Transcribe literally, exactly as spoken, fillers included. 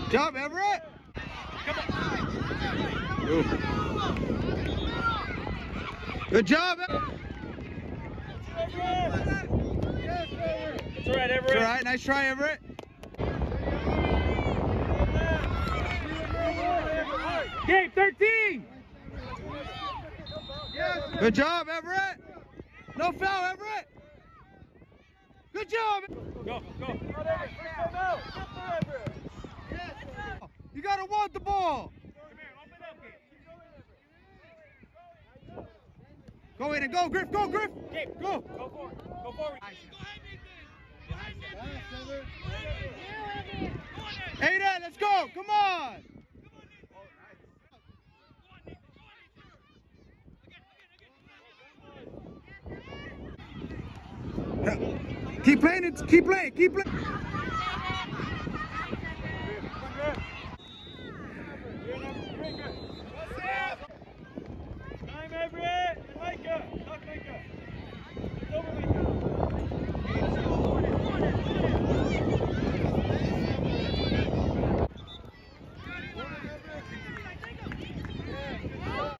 Job, Everett. Come on. Ooh. Good job, Everett. It's all right, Everett. It's all right. Nice try, Everett. Game thirteen. Good job, Everett. No foul, Everett. Good job. Go, go. You gotta want the ball. Go in and go, Griff. Go, Griff. Gabe, Go. Go forward. Go forward. Aiden, let's go. Come on. Keep playing it. Keep playing. Keep playing.